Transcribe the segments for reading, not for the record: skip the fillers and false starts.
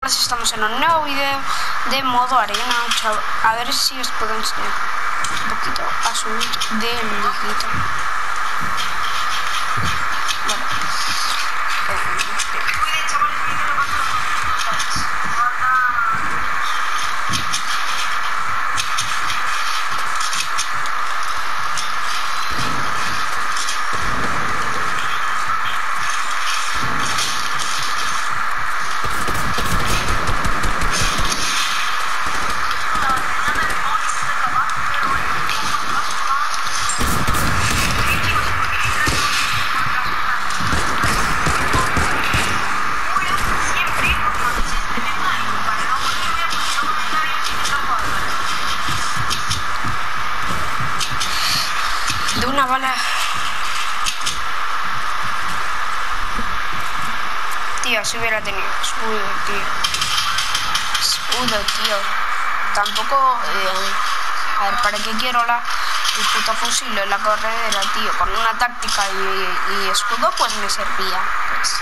Estamos en un nuevo video de modo arena, chaval. A ver si os puedo enseñar un poquito a subir de liguita. Bueno, de una bala. Tío, si hubiera tenido escudo, tío. Escudo, tío. Tampoco... a ver, ¿para qué quiero el puto fusil en la corredera, tío? Con una táctica y escudo, pues me servía. Pues.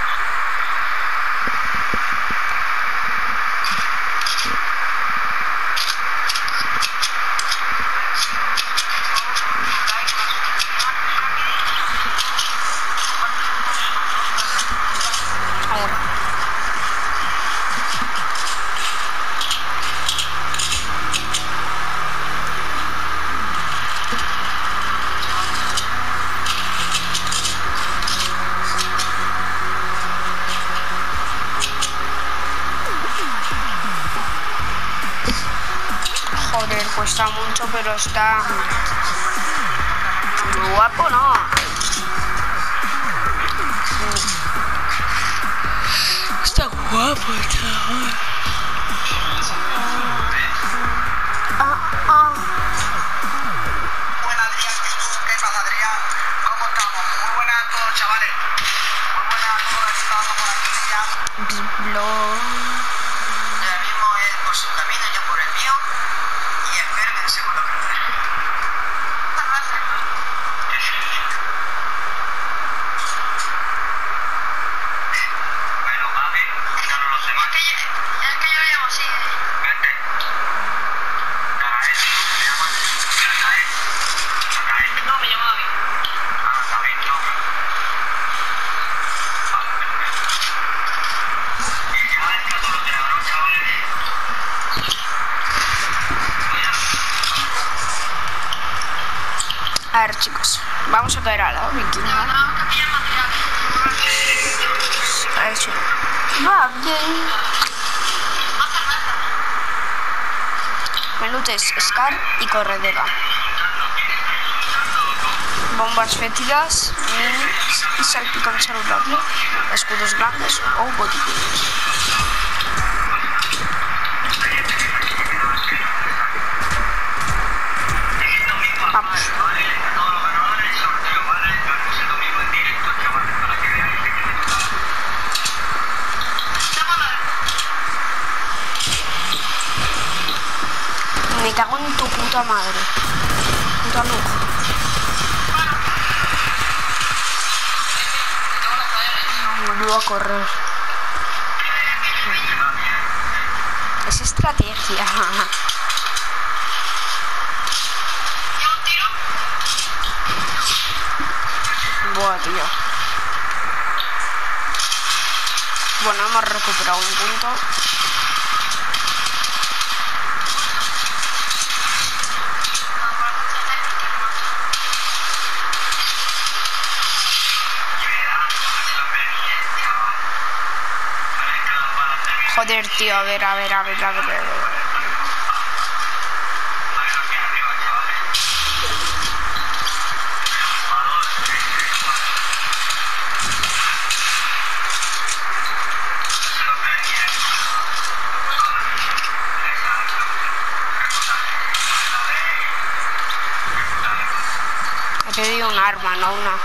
A ver. Joder, cuesta mucho, pero está muy guapo, ¿no? Está guapo, chaval. Buenas, Adrián, ¿qué pasa, Adrián? ¿Cómo estamos? Muy buenas a todos, chavales. Muy buenas a todos, estamos por aquí ya. Ahora mismo él por su camino, yo por el mío. Y espero que el segundo primero. Bueno, mami, ya no lo sé más. Es que yo lo llamo así. Vente. Natael, ¿cómo se llama? Natael. Natael. No, me llamo David. Ah, David, no. Y ya está todo claro, chavales. A ver, chicos, vamos a caer a la viking. A ver si... Va bien. Menutes, Scar y corredera. Bombas fétidas, minis y salpicón saludable. Escudos grandes o botiquines. Vamos. Me cago en tu puta madre. Puta luz. Me voy a correr. Es estrategia. Buah, tío. Bueno, hemos recuperado un punto. Joder, tío, a ver. He pedido un arma, no una.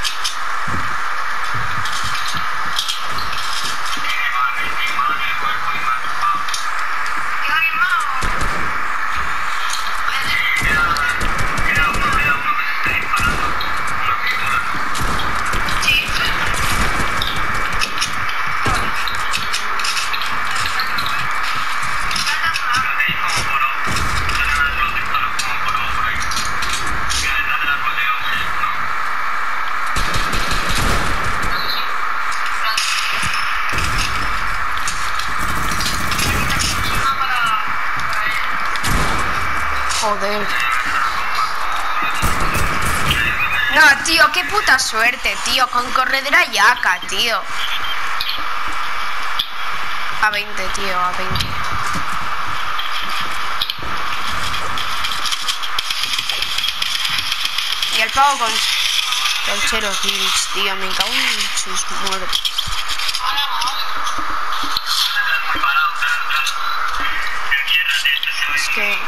Joder. No, tío, qué puta suerte, tío. Con corredera yaca, tío. A 20, tío, a 20. Y el pavo con 0 kills, tío. Me cago en sus muertos. Es que...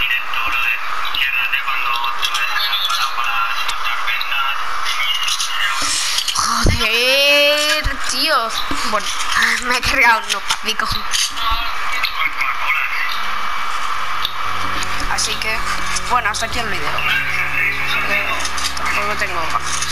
Joder, tío. Bueno, me he cargado un pico. Así que, bueno, hasta aquí el video. Tampoco tengo más.